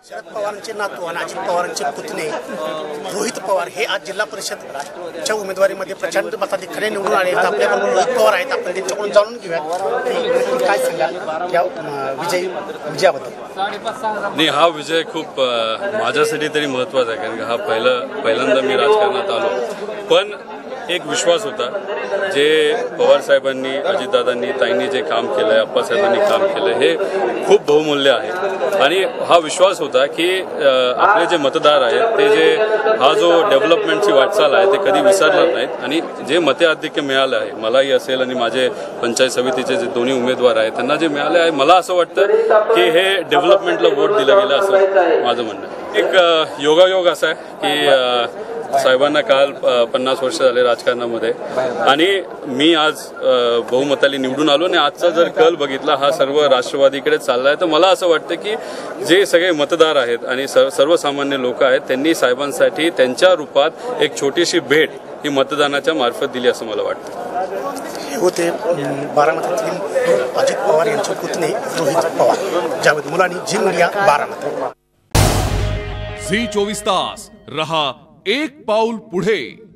शरद पवारांचे नातू आणि अजित पवारांचे पुतणे रोहित पवार हे आज जिल्हा परिषदच्या उमेदवारीमध्ये प्रचंड मताधिक्याने निवडून आले आहेत। आपल्याबरोबर रोहित पवार आहेत, आपण त्यांच्याकडून जाणून घेऊया की काय सांगाल या विजयाबद्दल। नाही, हा विजय खूप माझ्यासाठी तरी महत्त्वाचा आहे, कारण हा पहिल्यांदा मी राजकारणात आलो, पण एक विश्वास होता जे पवार साहेबांनी, अजितदादांनी, ताईंनी जे काम केलं आहे, अप्पासाहेबांनी काम केलं हे खूप बहुमूल्य आहे। आणि हा विश्वास होता की आपले जे मतदार आहेत ते जे हा जो डेव्हलपमेंटची वाटचाल आहे ते कधी विसरणार नाहीत। आणि जे मताधिक्य मिळालं आहे मलाही असेल आणि माझे पंचायत समितीचे जे दोन्ही उमेदवार आहेत त्यांना जे मिळाले आहे, मला असं वाटतं की हे डेव्हलपमेंटला वोट दिलं गेलं असं माझं म्हणणं आहे। एक योगायोग असा आहे की साहेबांना काल 50 वर्ष झाले राजकारणामध्ये आणि मी आज बहुमताने निवडून आलो आणि आजचा जर कल बघितला हा सर्व राष्ट्रवादीकडे चालला आहे, तर मला असं वाटतं की जे सगळे मतदार आहेत आणि सर्वसामान्य लोक आहेत त्यांनी साहेबांसाठी त्यांच्या रूपात एक छोटीशी भेट ही मतदानाच्या मार्फत दिली असं मला वाटतं। होते बारामतीतील अजित पवार यांचे पुतणे Rohit Pawar, Javed Mulani, Zee media, Baramati. Zee 24 तास रहा एक पाऊल पुढे।